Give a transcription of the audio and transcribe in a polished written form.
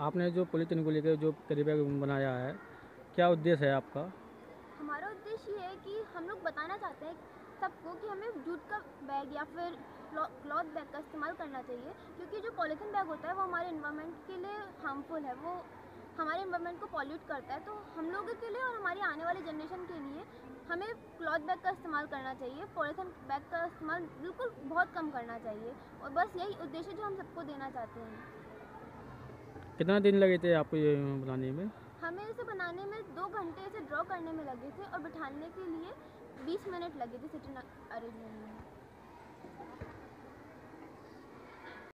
आपने जो पॉलीथीन को लेकर जो कैरी बैग बनाया है, क्या उद्देश्य है आपका? हमारा उद्देश्य ये है कि हम लोग बताना चाहते हैं सबको कि हमें जूट का बैग या फिर क्लॉथ बैग का इस्तेमाल करना चाहिए, क्योंकि जो पॉलीथीन बैग होता है वो हमारे इन्वायरमेंट के लिए हार्मफुल है। वो हमारे इन्वायरमेंट को पॉल्यूट करता है। तो हम लोगों के लिए और हमारी आने वाली जनरेशन के लिए हमें क्लॉथ बैग का इस्तेमाल करना चाहिए। पॉलीथीन बैग का इस्तेमाल बिल्कुल बहुत कम करना चाहिए, और बस यही उद्देश्य जो हम सबको देना चाहते हैं। कितना दिन लगे थे आपको ये बनाने में? हमें इसे बनाने में 2 घंटे इसे ड्रॉ करने में लगे थे, और बिठाने के लिए 20 मिनट लगे थे सिटिंग अरेंजमेंट में।